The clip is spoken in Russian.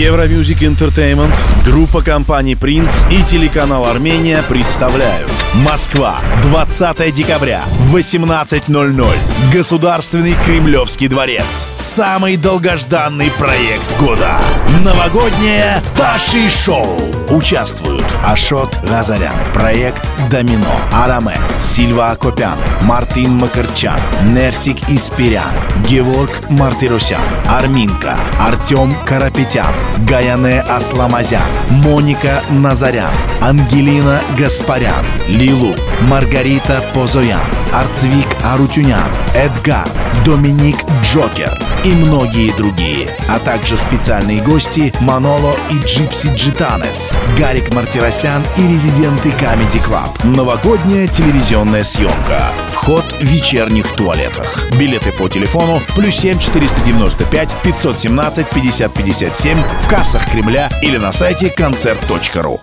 Евромьюзик Entertainment, группа компаний «Принц» и телеканал «Армения» представляют: Москва, 20 декабря, 18:00. Государственный Кремлевский дворец. Самый долгожданный проект года. Новогоднее Паши-шоу. Участвуют Ашот Газарян, проект «Домино», Араме, Сильва Акопян, Мартин Макарчан, Нерсик Испирян, Геворг Мартиросян, Арминка, Артем Карапетян, Гаяне Асламазян, Моника Назарян, Ангелина Гаспарян, Лилу, Маргарита Позоян, Арцвик Арутюнян, Эдгар, Доминик Джокер и многие другие. А также специальные гости Маноло и Джипси Джитанес, Гарик Мартиросян и резиденты Comedy Club. Новогодняя телевизионная съемка. Вход в вечерних туалетах. Билеты по телефону +7 495 517 50 57 в кассах Кремля или на сайте концерт.ру.